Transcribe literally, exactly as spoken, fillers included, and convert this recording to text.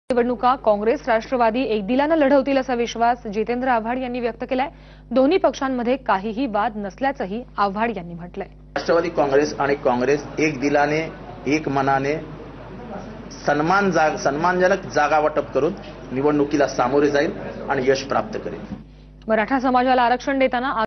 निवडणुका काँग्रेस राष्ट्रवादी एकदिलानं लढवतील असा विश्वास जितेंद्र आव्हाड यांनी व्यक्त केलाय। दोन्ही पक्षांमध्ये काहीही वाद नसल्याचंही आव्हाड यांनी म्हटलंय। राष्ट्रवादी काँग्रेस आणि काँग्रेस एक दिलाने एक मनाने सन्मान जाग सन्मानजनक जागा वाटप करून निवडणुकीला सामोरे जाईल आणि यश प्राप्त करेल। मराठा समाजाला आरक्षण देताना